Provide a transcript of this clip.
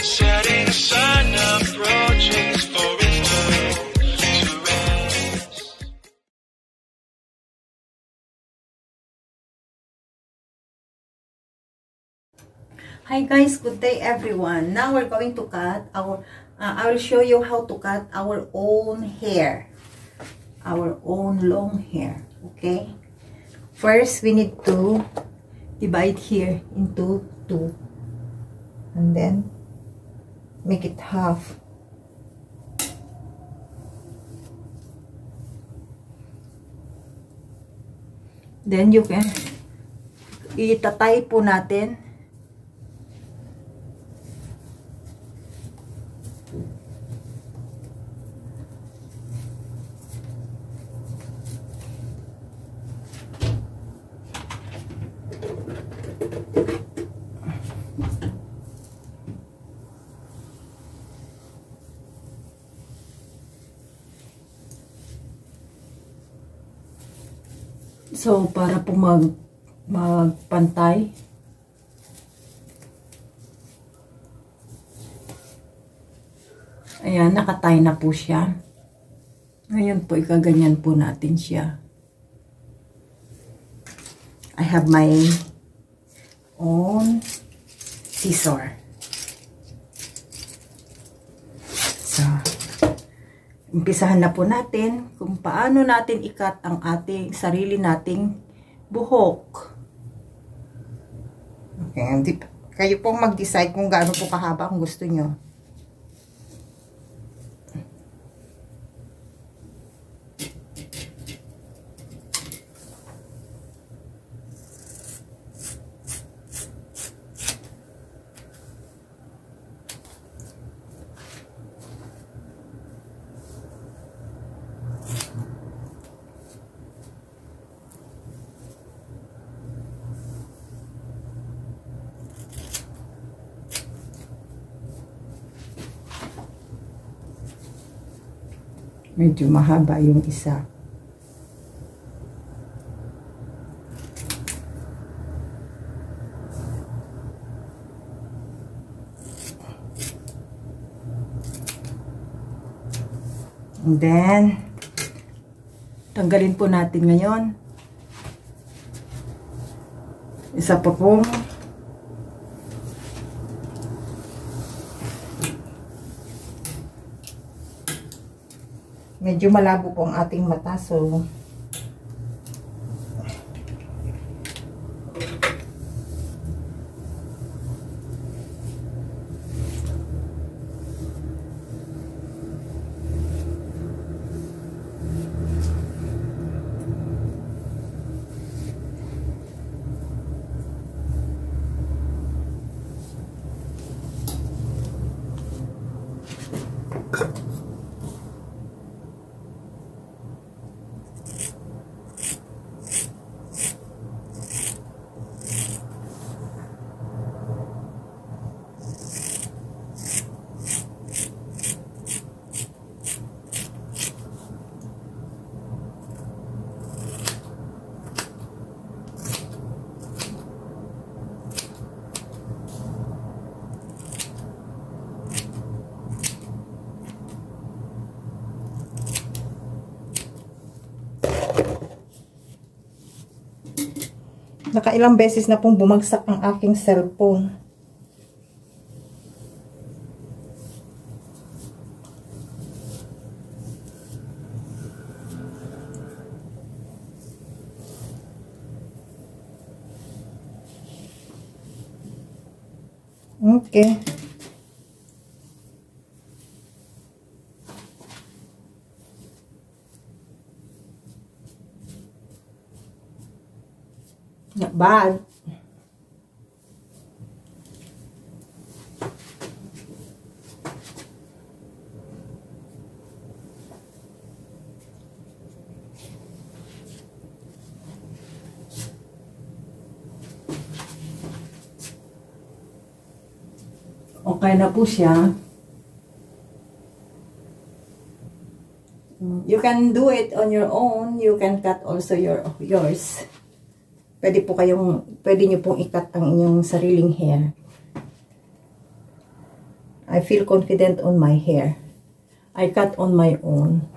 setting sun approaches for its turn to rest. Hi guys, good day everyone. Now we're going to cut our I will show you how to cut our own hair, our own long hair. Okay, first we need to divide here into two and then make it half. Then you can itatay po natin. So, para po magpantay. Ayan, nakatay na po siya. Ngayon po, ikaganyan po natin siya. I have my own scissor. So, umpisahan na po natin kung paano natin ikat ang ating sarili nating buhok. Okay, kayo pong mag-decide kung gaano po kahaba kung gusto nyo. Medyo mahaba yung isa. And then, tanggalin po natin ngayon. Isa pa pong medyo malabo po ang ating mata, so nakailang beses na pong bumagsak ang aking cellphone. Okay. Not bad. Okay na po siya. You can do it on your own. You can cut also yours. Pwede nyo pong ikat ang inyong sariling hair. I feel confident on my hair. I cut on my own.